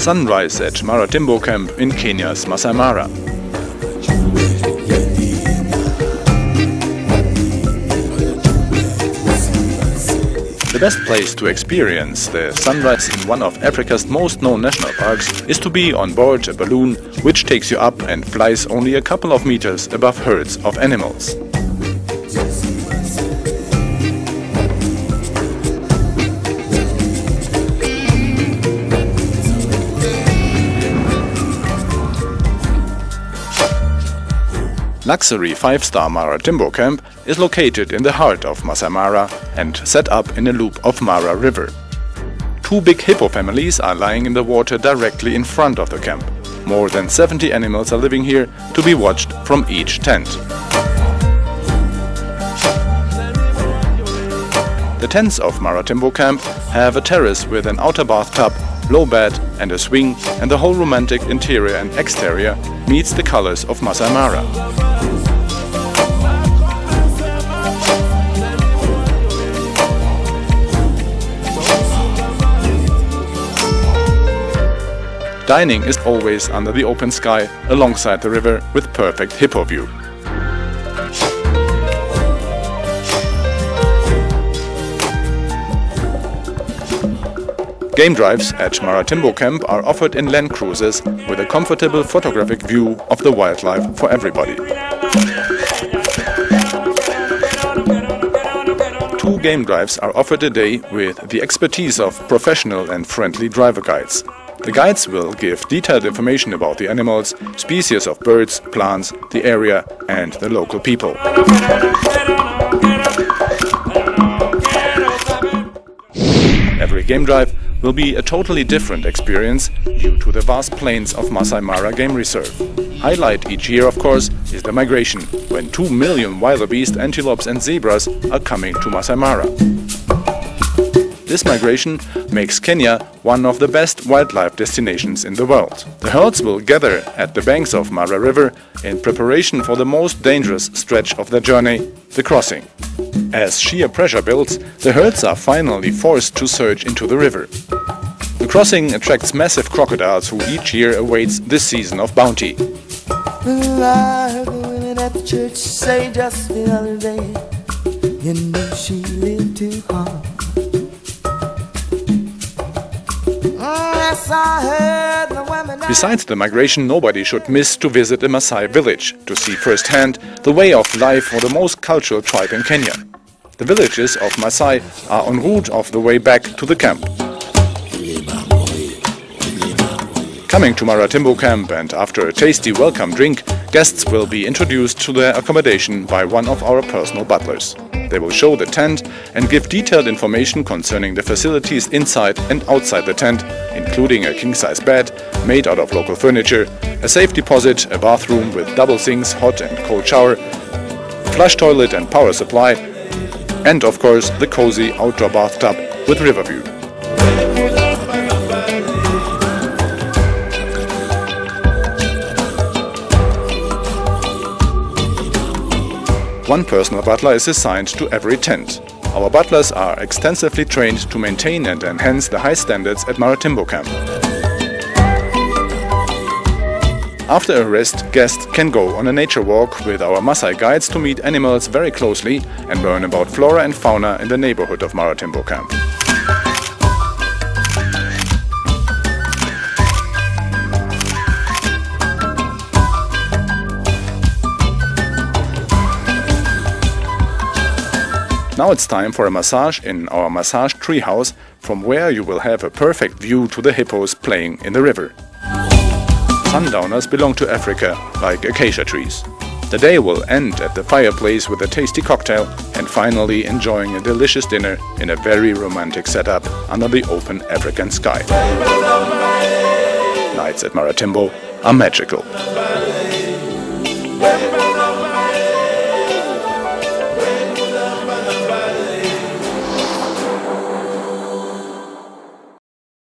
Sunrise at Maratimbo Camp in Kenya's Masai Mara. The best place to experience the sunrise in one of Africa's most known national parks is to be on board a balloon which takes you up and flies only a couple of meters above herds of animals. Luxury 5-star Maratimbo Camp is located in the heart of Masai Mara and set up in a loop of Mara River. 2 big hippo families are lying in the water directly in front of the camp. More than 70 animals are living here, to be watched from each tent. The tents of Maratimbo Camp have a terrace with an outer bathtub, low bed and a swing, and the whole romantic interior and exterior meets the colors of Masai Mara. Dining is always under the open sky, alongside the river, with perfect hippo view. Game drives at Maratimbo Camp are offered in Land Cruisers with a comfortable photographic view of the wildlife for everybody. 2 game drives are offered a day with the expertise of professional and friendly driver guides. The guides will give detailed information about the animals, species of birds, plants, the area and the local people. Every game drive will be a totally different experience due to the vast plains of Masai Mara Game Reserve. Highlight each year, of course, is the migration, when 2 million wildebeest, antelopes and zebras are coming to Masai Mara. This migration makes Kenya one of the best wildlife destinations in the world. The herds will gather at the banks of Mara River in preparation for the most dangerous stretch of their journey, the crossing. As sheer pressure builds, the herds are finally forced to surge into the river. The crossing attracts massive crocodiles who each year awaits this season of bounty. I heard the women at the church say just the other day, you knew she lived too hard. Besides the migration, nobody should miss to visit a Maasai village to see firsthand the way of life for the most cultural tribe in Kenya. The villages of Maasai are en route of the way back to the camp. Coming to Maratimbo Camp, and after a tasty welcome drink, guests will be introduced to their accommodation by one of our personal butlers. They will show the tent and give detailed information concerning the facilities inside and outside the tent, including a king-size bed made out of local furniture, a safe deposit, a bathroom with double sinks, hot and cold shower, flush toilet and power supply, and of course the cozy outdoor bathtub with river view. One personal butler is assigned to every tent. Our butlers are extensively trained to maintain and enhance the high standards at Maratimbo Camp. After a rest, guests can go on a nature walk with our Maasai guides to meet animals very closely and learn about flora and fauna in the neighborhood of Maratimbo Camp. Now it's time for a massage in our massage treehouse, from where you will have a perfect view to the hippos playing in the river. Sundowners belong to Africa like acacia trees. The day will end at the fireplace with a tasty cocktail and finally enjoying a delicious dinner in a very romantic setup under the open African sky. Nights at Maratimbo are magical.